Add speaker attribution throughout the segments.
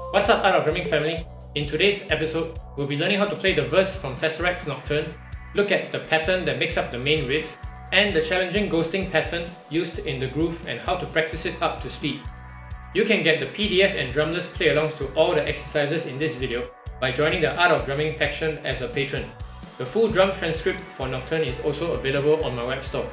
Speaker 1: What's up, Art of Drumming family? In today's episode, we'll be learning how to play the verse from Tesseract's Nocturne, look at the pattern that makes up the main riff, and the challenging ghosting pattern used in the groove and how to practice it up to speed. You can get the PDF and drumless play-alongs to all the exercises in this video by joining the Art of Drumming faction as a patron. The full drum transcript for Nocturne is also available on my web store.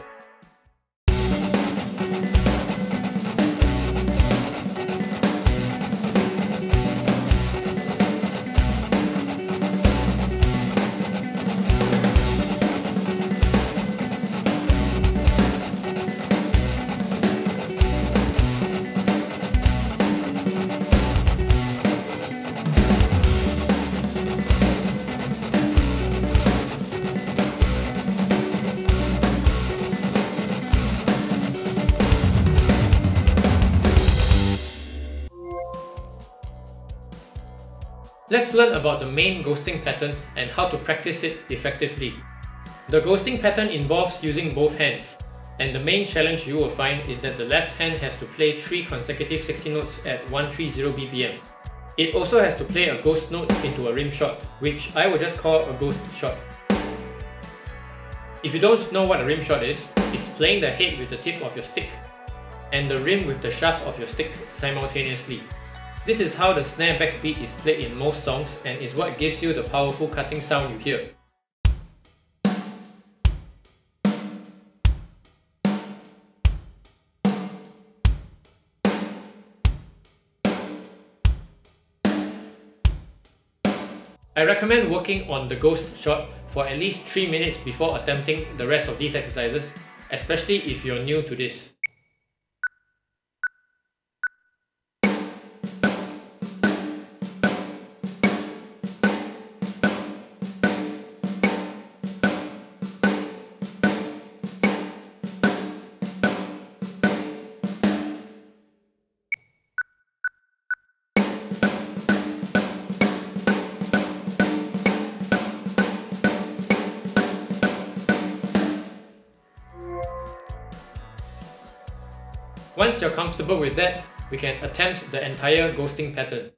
Speaker 1: Let's learn about the main ghosting pattern and how to practice it effectively. The ghosting pattern involves using both hands, and the main challenge you will find is that the left hand has to play 3 consecutive 60 notes at 130 BPM. It also has to play a ghost note into a rim shot, which I will just call a ghost shot. If you don't know what a rim shot is, it's playing the head with the tip of your stick and the rim with the shaft of your stick simultaneously. This is how the snare backbeat is played in most songs and is what gives you the powerful cutting sound you hear. I recommend working on the ghost shot for at least 3 minutes before attempting the rest of these exercises, especially if you're new to this. Once you're comfortable with that, we can attempt the entire ghosting pattern.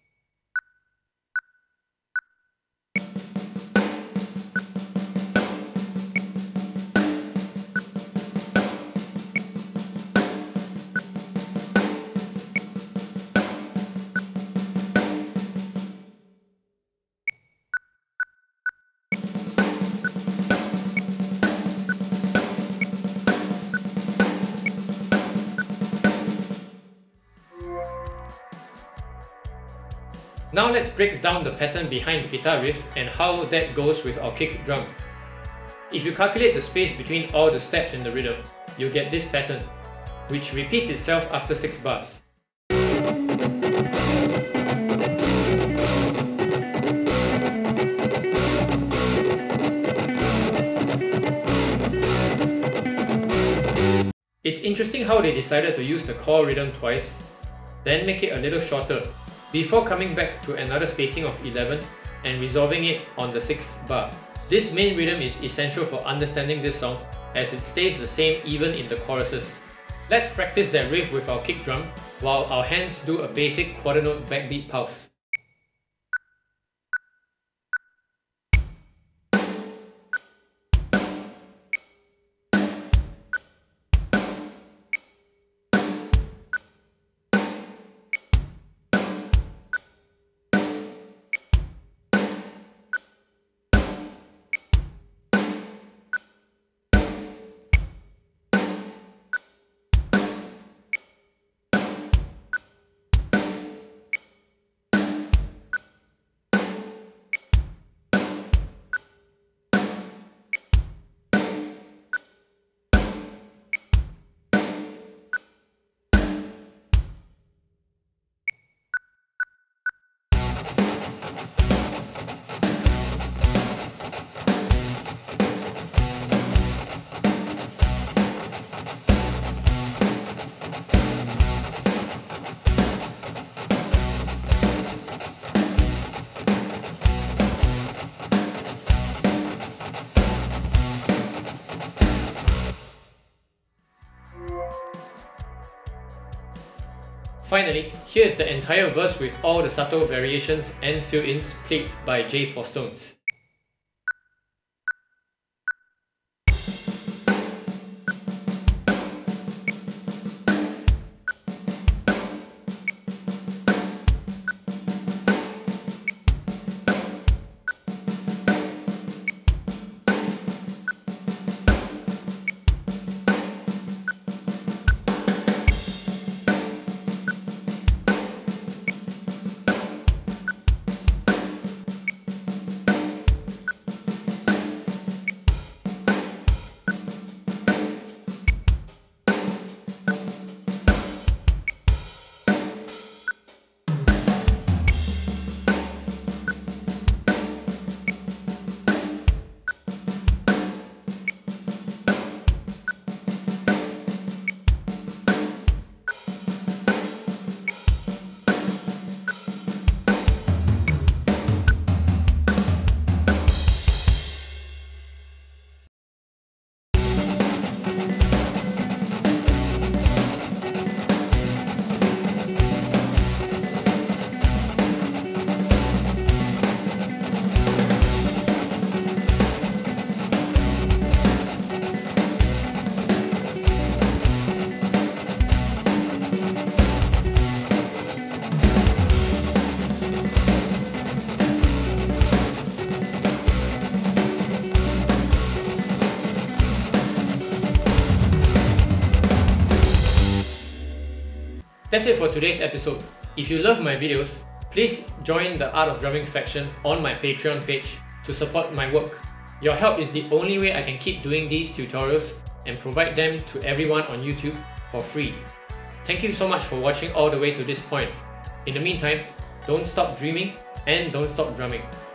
Speaker 1: Now let's break down the pattern behind the guitar riff and how that goes with our kick drum. If you calculate the space between all the steps in the rhythm, you'll get this pattern, which repeats itself after 6 bars. It's interesting how they decided to use the core rhythm twice, then make it a little shorter, before coming back to another spacing of 11 and resolving it on the 6th bar. This main rhythm is essential for understanding this song as it stays the same even in the choruses. Let's practice that riff with our kick drum while our hands do a basic quarter note backbeat pulse. finally, here's the entire verse with all the subtle variations and fill-ins played by Jay Paustones. That's it for today's episode. If you love my videos, please join the Art of Drumming faction on my Patreon page to support my work. Your help is the only way I can keep doing these tutorials and provide them to everyone on YouTube for free. Thank you so much for watching all the way to this point. In the meantime, don't stop dreaming and don't stop drumming.